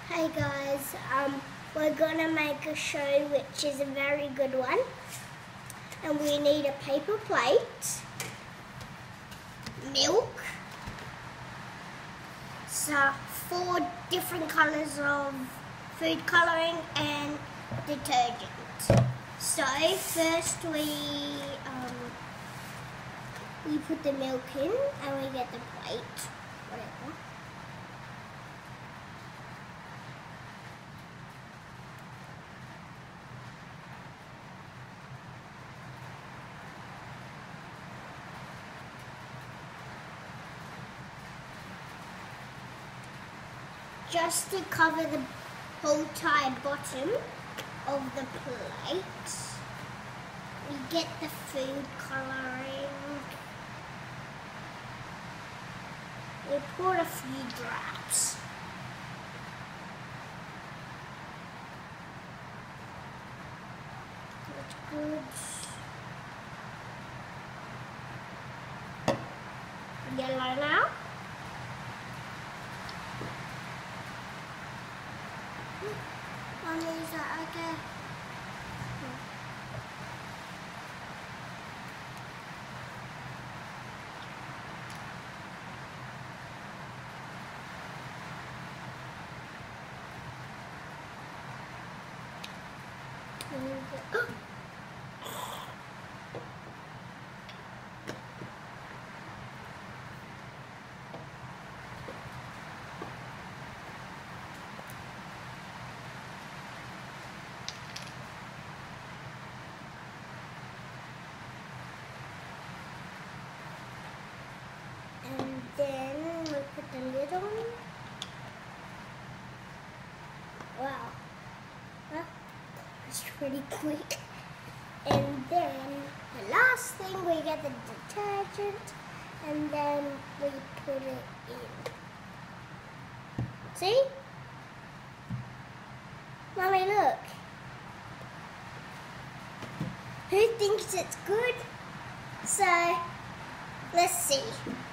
Hey guys, we're gonna make a show which is a very good one, and we need a paper plate, milk, so 4 different colours of food colouring and detergent. So first we put the milk in and we get the plate, whatever. Just to cover the whole entire bottom of the plate, we get the food colouring. We pour a few drops. That's good. Yellow now. Mommy, is that okay? And then we put the lid on. Wow, that's pretty quick. And then the last thing, we get the detergent, and then we put it in. See? Mommy, look. Who thinks it's good? So, let's see.